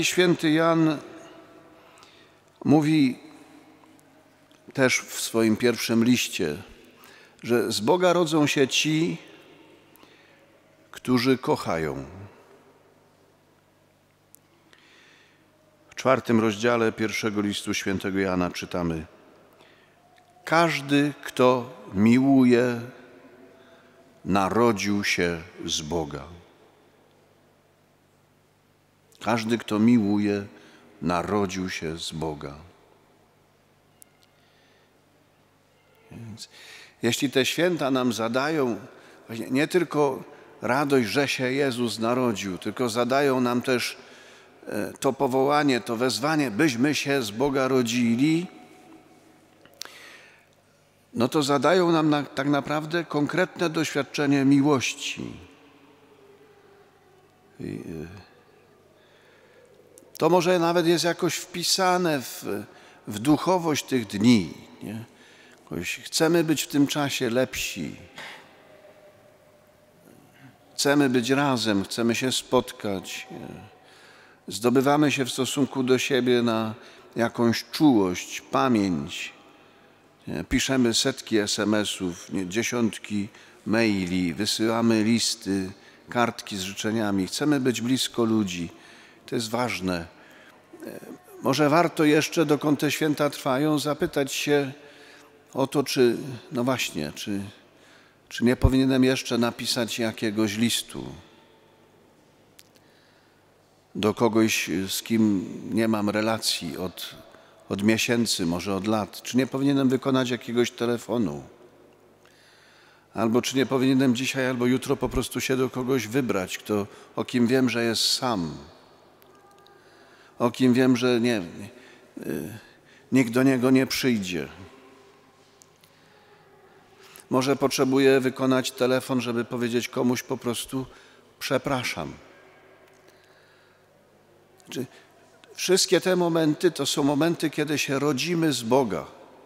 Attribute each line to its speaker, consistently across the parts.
Speaker 1: Święty Jan mówi też w swoim pierwszym liście, że z Boga rodzą się ci, którzy kochają. W 4 rozdziale pierwszego listu świętego Jana czytamy: każdy, kto miłuje, narodził się z Boga. Każdy, kto miłuje, narodził się z Boga. Więc jeśli te święta nam zadają nie tylko radość, że się Jezus narodził, tylko zadają nam też to powołanie, to wezwanie, byśmy się z Boga rodzili, no to zadają nam tak naprawdę konkretne doświadczenie miłości. To może nawet jest jakoś wpisane w duchowość tych dni. Nie? Chcemy być w tym czasie lepsi. Chcemy być razem, chcemy się spotkać. Zdobywamy się w stosunku do siebie na jakąś czułość, pamięć. Piszemy setki SMS-ów, dziesiątki maili, wysyłamy listy, kartki z życzeniami. Chcemy być blisko ludzi. To jest ważne. Może warto jeszcze, dokąd te święta trwają, zapytać się o to, czy nie powinienem jeszcze napisać jakiegoś listu do kogoś, z kim nie mam relacji od miesięcy, może od lat. Czy nie powinienem wykonać jakiegoś telefonu? Albo czy nie powinienem dzisiaj albo jutro po prostu się do kogoś wybrać, o kim wiem, że jest sam. O kim wiem, że nikt do niego nie przyjdzie. Może potrzebuję wykonać telefon, żeby powiedzieć komuś po prostu przepraszam. Wszystkie te momenty to są momenty, kiedy się rodzimy z Boga.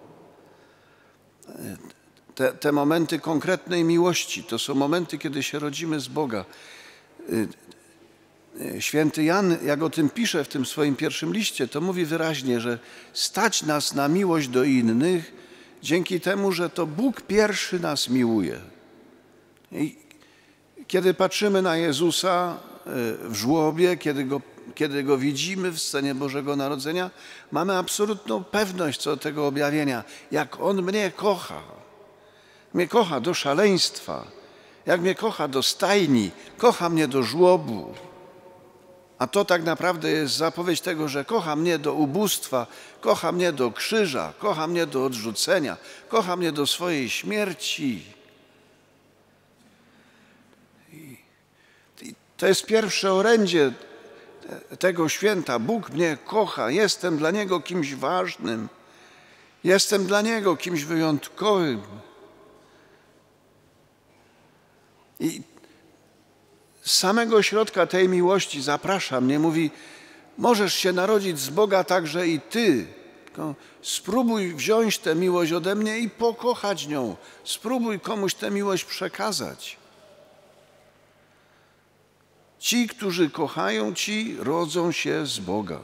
Speaker 1: Te momenty konkretnej miłości to są momenty, kiedy się rodzimy z Boga. Święty Jan, jak o tym pisze w tym swoim pierwszym liście, to mówi wyraźnie, że stać nas na miłość do innych dzięki temu, że to Bóg pierwszy nas miłuje. I kiedy patrzymy na Jezusa w żłobie, kiedy Go widzimy w scenie Bożego Narodzenia, mamy absolutną pewność co do tego objawienia, jak On mnie kocha. Mnie kocha do szaleństwa, jak mnie kocha do stajni, kocha mnie do żłobu. A to tak naprawdę jest zapowiedź tego, że kocha mnie do ubóstwa, kocha mnie do krzyża, kocha mnie do odrzucenia, kocha mnie do swojej śmierci. I to jest pierwsze orędzie tego święta. Bóg mnie kocha, jestem dla Niego kimś ważnym, jestem dla Niego kimś wyjątkowym. I z samego środka tej miłości zaprasza mnie, mówi: możesz się narodzić z Boga także i ty. Tylko spróbuj wziąć tę miłość ode mnie i pokochać nią. Spróbuj komuś tę miłość przekazać. Ci, którzy kochają, ci rodzą się z Boga.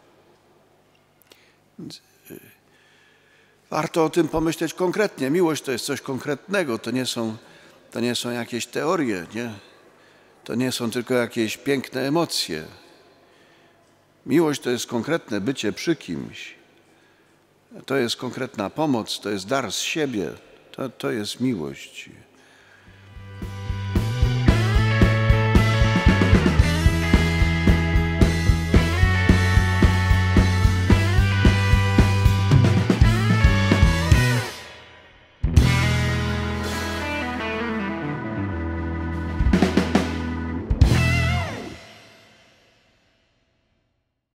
Speaker 1: Warto o tym pomyśleć konkretnie. Miłość to jest coś konkretnego, to nie są jakieś teorie, nie? To nie są tylko jakieś piękne emocje. Miłość to jest konkretne bycie przy kimś. To jest konkretna pomoc, to jest dar z siebie. To jest miłość.